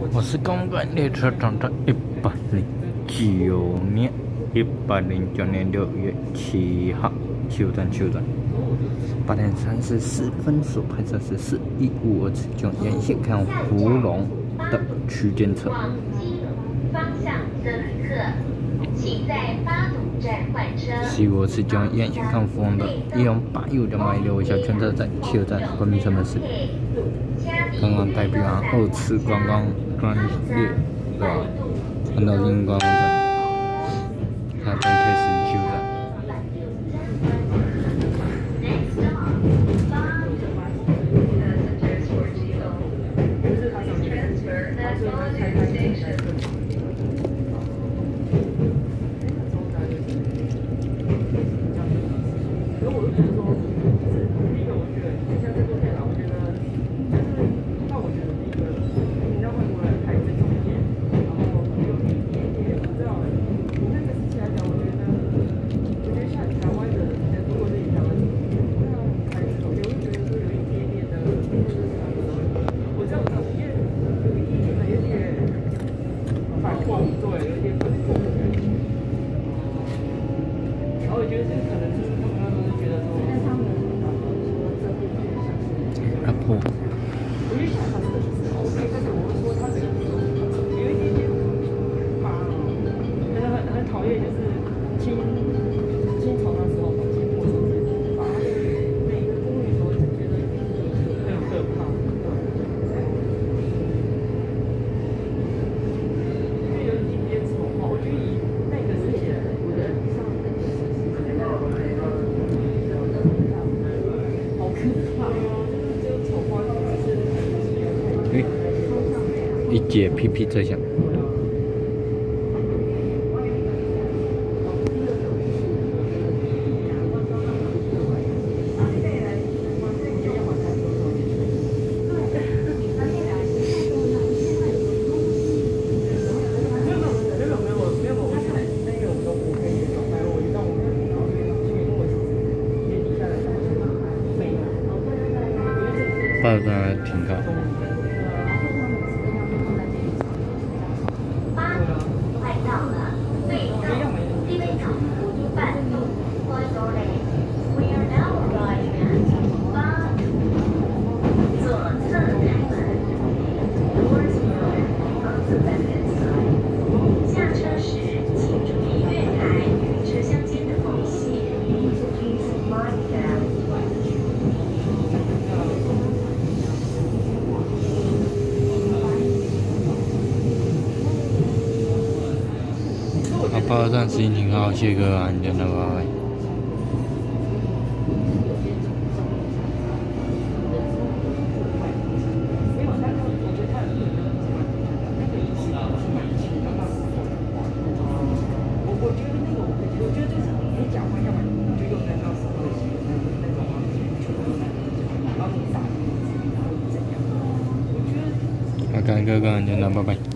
我是公馆列车长的109年6月7号，休战。8点34分所拍摄是4152次，从沿线看福隆的区间车。 方向的旅客，请在八堵站换车。 4152次从沿线看福隆的108U216小圈车在7站关闭车门时，刚刚代表完2次观光专列的环岛经观光站，下站开始休站。一节 PP 车厢。报站停靠。报站时间停靠，谢谢各位安全的，拜拜。好，感谢各位安全的，拜拜。